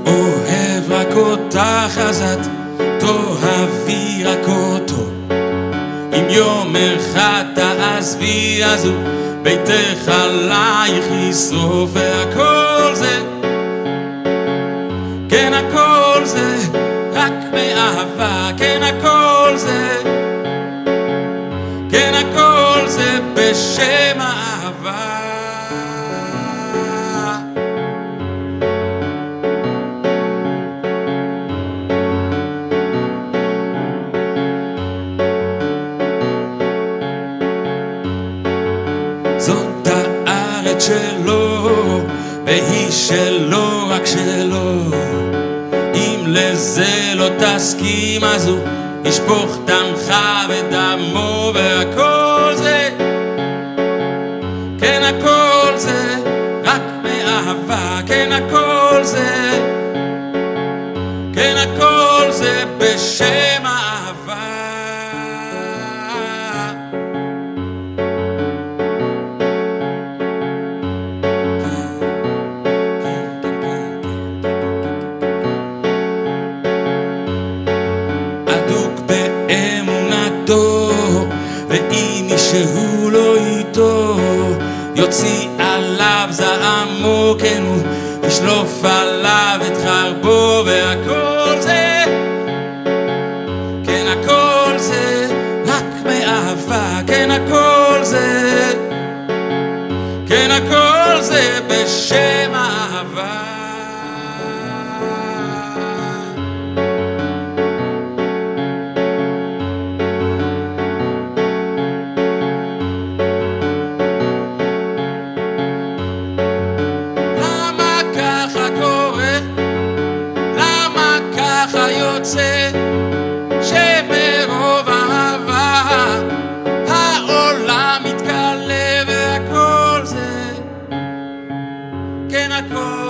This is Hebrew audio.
אוהב רק אותך אז את תאהבי רק אותו. אם יום אחד תעזבי אז הוא ביתך עלייך ישרוף. והכל זה, כן הכל זה רק מאהבה. כן הכל זה, כן הכל זה בשם האהבה. זאת הארץ שלו והיא שלו רק שלו. אם לזה לא תסכים אז הוא ישפוך דמך ודמו. והכל זה, כן הכל זה רק מאהבה. כן הכל זה, כן הכל זה בשם האהבה. אדוק באמונתו ואם מישהו לא איתו יוציא עליו זעמו. כן הוא ישלוף עליו את חרבו. והכל זה, כן הכל זה רק מאהבה. כן הכל זה, כן הכל זה בשם האהבה. יוצא שמרוב אהבה העולם מתקלה. והכל זה, כן הכל